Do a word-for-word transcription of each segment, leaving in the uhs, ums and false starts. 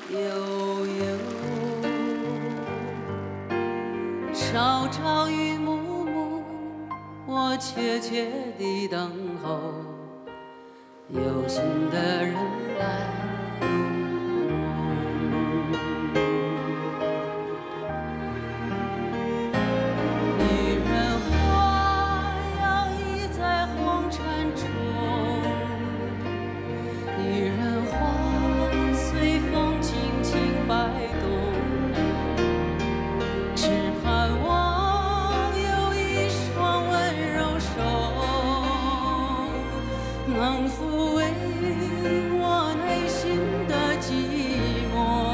悠悠，朝朝与暮暮，我切切地等候有心的人来入梦。女人花摇曳在红尘中，女人花随风轻轻摆动，只盼望有一双温柔手能抚慰我内心的寂寞。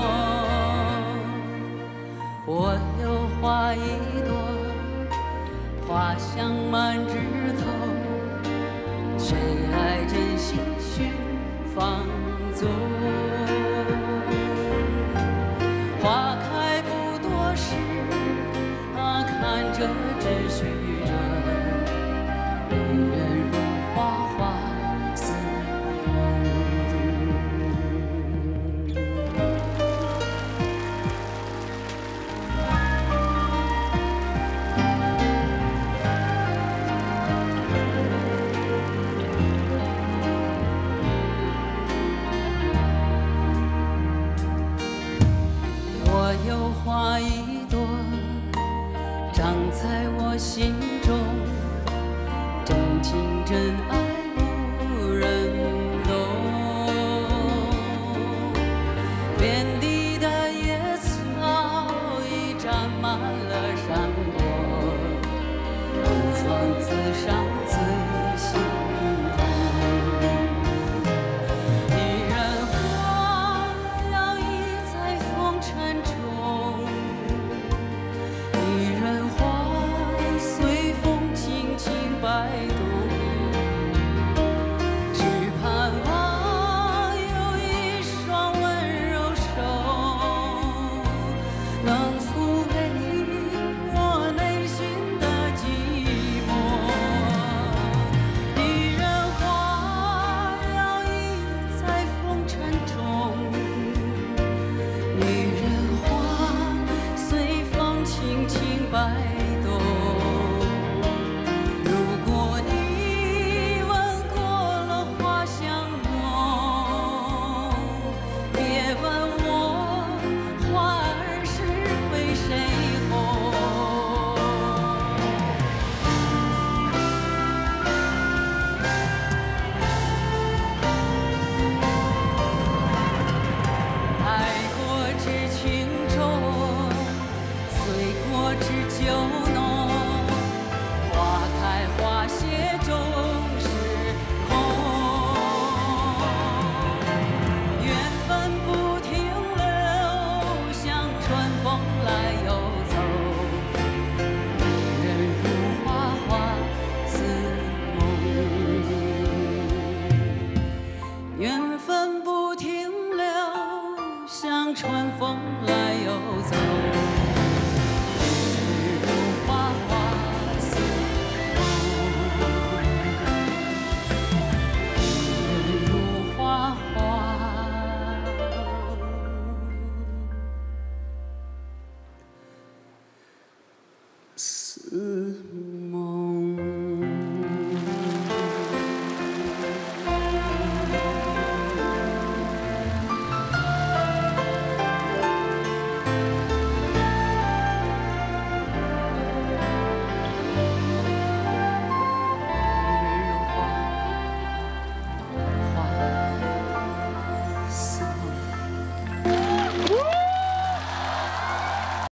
我有花一朵，花香满枝头，谁爱珍惜需放纵。花开不多时，啊，看着只虚着，女人如花花似梦。我有花一朵，长在我心中，真情真爱无人懂。遍地的野草已占满了山坡，孤芳自赏自心痛。女人花摇曳在风尘中，女人花随风轻轻摆动，只盼望有一双温柔手能抚慰我内心的寂寞。女人花摇曳在风尘中，女人花随风轻轻摆动。如果你闻过了花香浓，别问我花儿是为谁红。爱过知情重，醉过知酒浓，花开花谢终是空。缘分不停留，像春风来又走，女人如花花似梦。缘分不停留，像春风来又走，女人如花花似梦，女人如花花似梦。